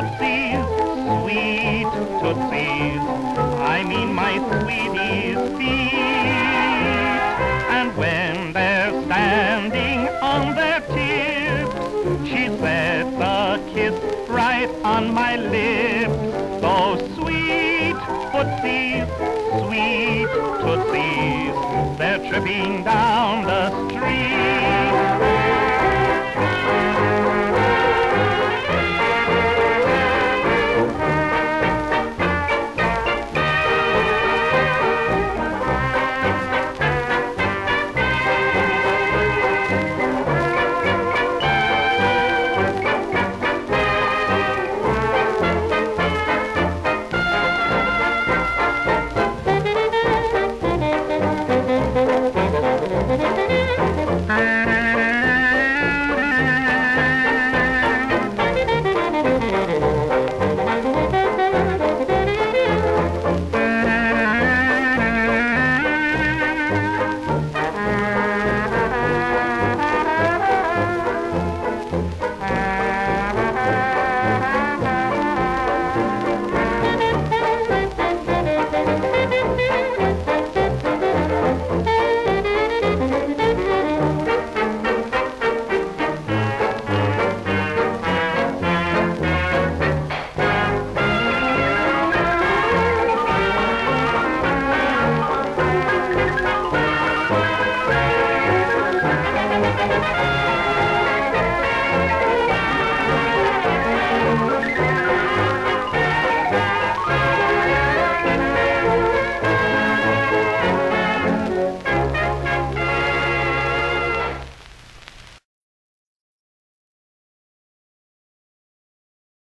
Tootsies, sweet Tootsies, I mean my sweetie's feet. And when they're standing on their tips, she sets a kiss right on my lips. So sweet Tootsies, sweet Tootsies, they're tripping down the street.